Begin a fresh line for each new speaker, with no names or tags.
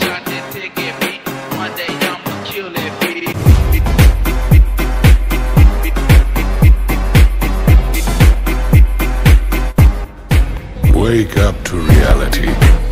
got that ticket beat. One day I'ma kill that beat.
Wake up to reality.